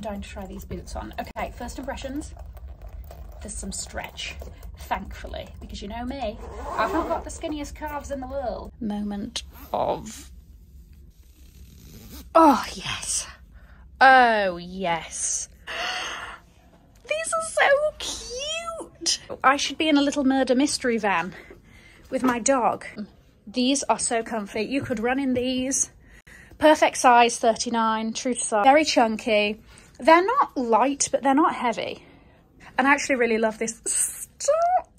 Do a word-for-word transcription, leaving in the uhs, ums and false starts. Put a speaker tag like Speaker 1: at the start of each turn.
Speaker 1: dying to try these boots on. Okay, first impressions. There's some stretch, thankfully, because you know me, I've not got the skinniest calves in the world. Moment of... Oh, yes. Oh, yes. These are so cute. I should be in a little murder mystery van with my dog. These are so comfy. You could run in these. Perfect size, thirty-nine, true to size. Very chunky. They're not light, but they're not heavy. And I actually really love this. Stop.